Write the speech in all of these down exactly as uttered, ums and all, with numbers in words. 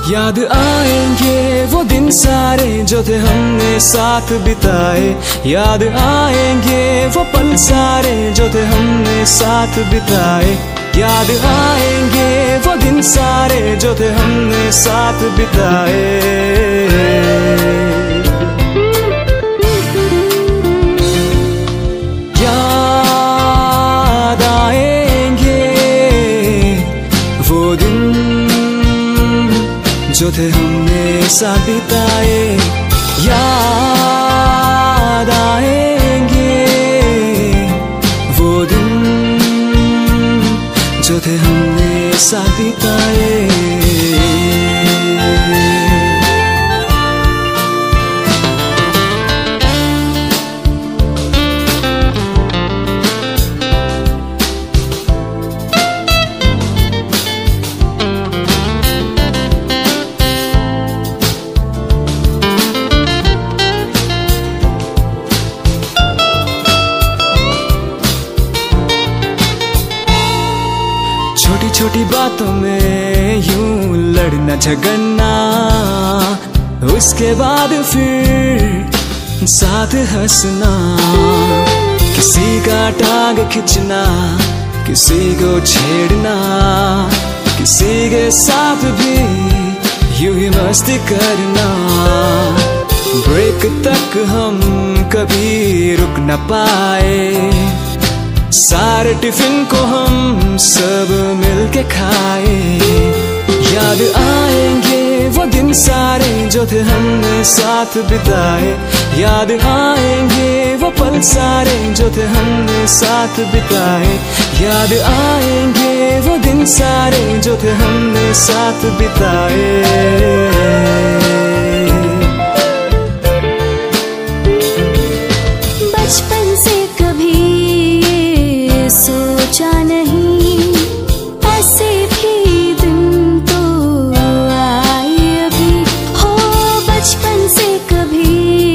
याद आएंगे वो दिन सारे जो थे हमने साथ बिताए। याद आएंगे वो पल सारे जो थे हमने साथ बिताए। याद आएंगे वो दिन सारे जो थे हमने साथ बिताए। याद आएंगे वो दिन जो थे हमने साथ बिताए। याद आएंगे वो दिन जो थे हमने साथ बिताए। छोटी छोटी बातों में यूं लड़ना झगड़ना, उसके बाद फिर साथ हंसना। किसी का टांग खींचना, किसी को छेड़ना, किसी के साथ भी यूं ही मस्ती करना। ब्रेक तक हम कभी रुक न पाए, सारे टिफिन को हम सब मिलके खाए। याद आएंगे वो दिन सारे जो थे हमने साथ बिताए। याद आएंगे वो पल सारे जो थे हमने साथ बिताए। याद आएंगे वो दिन सारे जो थे हमने साथ बिताए। बचपन से कभी सोचा नहीं, ऐसे भी दिन तो आए अभी। हो बचपन से कभी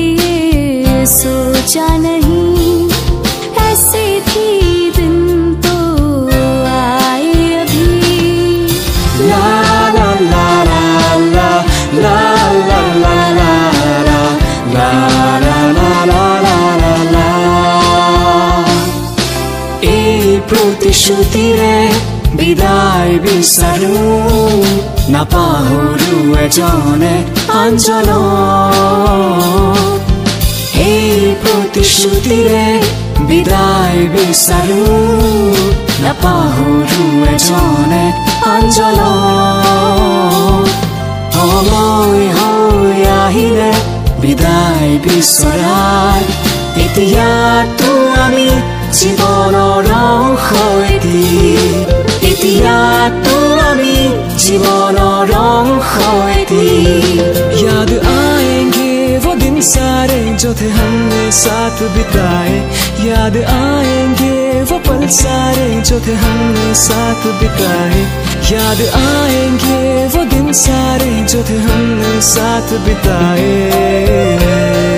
सोचा नहीं, ऐसे भी दिन तो आए अभी। ला ला ला ला ला ला ला ला ला ला ला ला ला। এই প্ৰতিশ্ৰুতিৰে বিদায় বিচাৰো, নাপাহৰো এজনে আনজনক। এই প্ৰতিশ্ৰুতিৰে বিদায় বিচাৰো, নাপাহৰো এজনে আনজনক। সময় হৈ আহিলে বিদায় বিচৰাৰ, এতিয়াতো আমি জীবনৰ অংশ এটি। এতিয়াতো আমি জীবনৰ অংশ এটি। याद आएंगे वो दिन सारे जो थे हमने साथ बिताए। याद आएंगे वो पल सारे जो थे हमने साथ बिताए। याद आएंगे वो दिन सारे जो थे हमने साथ बिताए।